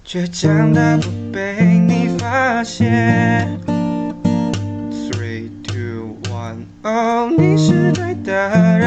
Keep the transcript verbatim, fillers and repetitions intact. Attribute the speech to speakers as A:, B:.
A: 倔强的不被你发现。Three, two, one，哦，你是对的